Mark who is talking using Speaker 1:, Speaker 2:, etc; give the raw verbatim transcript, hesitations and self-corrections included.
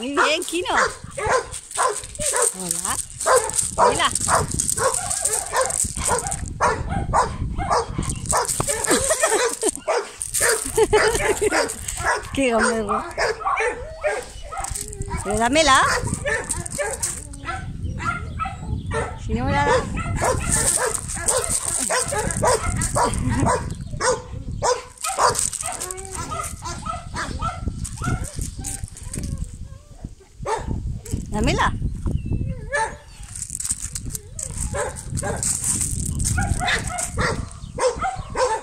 Speaker 1: Muy bien, Kino. Hola. Mira. Qué gamberro. Pero dámela. Si no me la das. Dámela.